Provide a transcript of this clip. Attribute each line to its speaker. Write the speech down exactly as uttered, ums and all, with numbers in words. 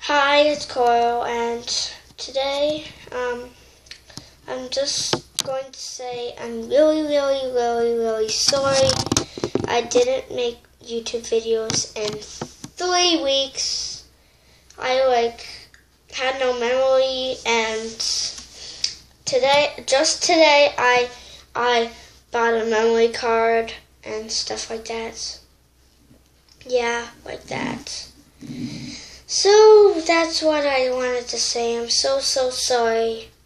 Speaker 1: Hi, it's Coral, and today um, I'm just going to say I'm really, really, really, really sorry I didn't make YouTube videos in three weeks. I like had no memory, and today, just today, I I bought a memory card and stuff like that. Yeah, like that. So that's what I wanted to say. I'm so, so sorry.